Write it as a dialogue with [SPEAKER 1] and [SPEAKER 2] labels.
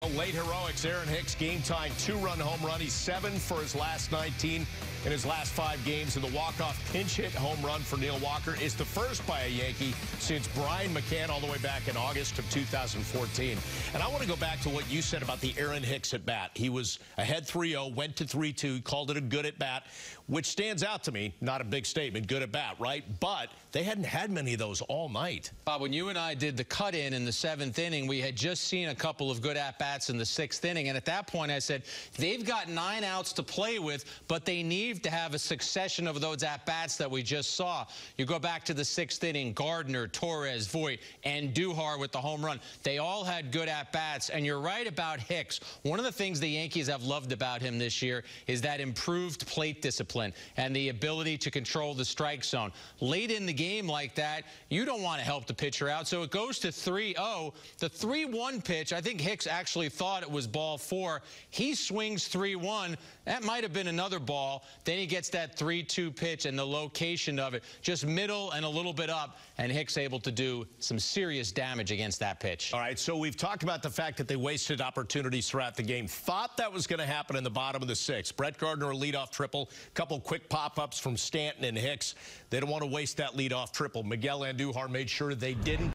[SPEAKER 1] couple late heroics. Aaron Hicks, game-tying two-run home run. He's 7 for his last 19 in his last 5 games. And the walk-off pinch-hit home run for Neil Walker is the first by a Yankee since Brian McCann all the way back in August of 2014. And I want to go back to what you said about the Aaron Hicks at-bat. He was ahead 3-0, went to 3-2, called it a good at-bat, which stands out to me. Not a big statement, good at-bat, right? But they hadn't had many of those all night.
[SPEAKER 2] Bob, when you and I did the cut-in in the 7th inning, we had just seen a couple of good at-bats in the 6th inning. And at that point, I said, they've got 9 outs to play with, but they need to have a succession of those at-bats that we just saw. You go back to the 6th inning, Gardner, Torres, Voit, and Duhar with the home run. They all had good at-bats. And you're right about Hicks. One of the things the Yankees have loved about him this year is that improved plate discipline and the ability to control the strike zone. Late in the game like that, you don't want to help the pitcher out. So it goes to 3-0. The 3-1 pitch, I think Hicks actually thought it was ball 4. He swings 3-1. That might have been another ball. Then he gets that 3-2 pitch, and the location of it, just middle and a little bit up, and Hicks able to do some serious damage against that pitch.
[SPEAKER 1] All right, so we've talked about the fact that they wasted opportunities throughout the game. Thought that was going to happen in the bottom of the 6th. Brett Gardner, a leadoff triple, a couple quick pop-ups from Stanton and Hicks. They don't want to waste that leadoff triple. Miguel Andujar made sure they didn't.